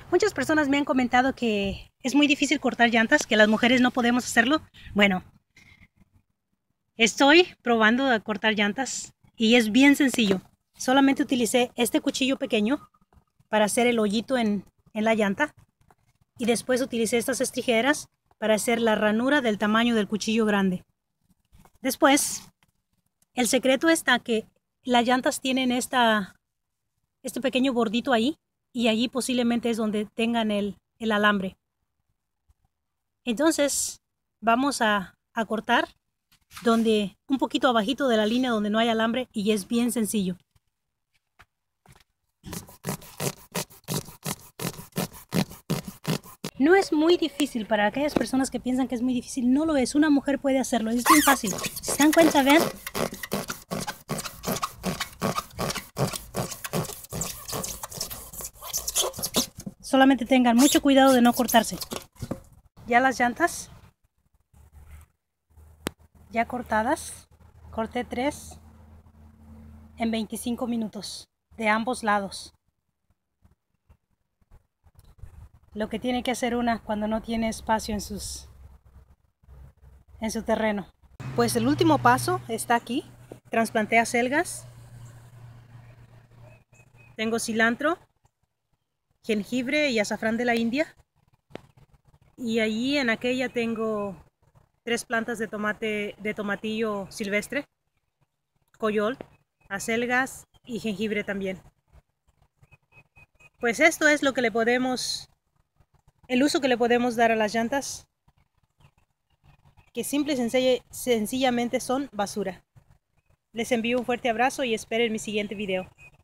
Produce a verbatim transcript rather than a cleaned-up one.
Muchas personas me han comentado que es muy difícil cortar llantas, que las mujeres no podemos hacerlo. Bueno, estoy probando a cortar llantas y es bien sencillo. Solamente utilicé este cuchillo pequeño para hacer el hoyito en, en la llanta y después utilicé estas tijeras para hacer la ranura del tamaño del cuchillo grande. Después, el secreto está que las llantas tienen esta, este pequeño bordito ahí y allí posiblemente es donde tengan el, el alambre. Entonces vamos a, a cortar donde un poquito abajito de la línea donde no hay alambre y es bien sencillo. No es muy difícil para aquellas personas que piensan que es muy difícil, no lo es, una mujer puede hacerlo, es bien fácil. Si se dan cuenta, vean. Solamente tengan mucho cuidado de no cortarse. Ya las llantas, ya cortadas, corté tres en veinticinco minutos de ambos lados. Lo que tiene que hacer una cuando no tiene espacio en sus en su terreno. Pues el último paso está aquí. Trasplanté acelgas. Tengo cilantro, jengibre y azafrán de la India. Y allí en aquella tengo tres plantas de tomate de tomatillo silvestre, coyol, acelgas y jengibre también. Pues esto es lo que le podemos, el uso que le podemos dar a las llantas, que simple y sencillamente son basura. Les envío un fuerte abrazo y esperen mi siguiente video.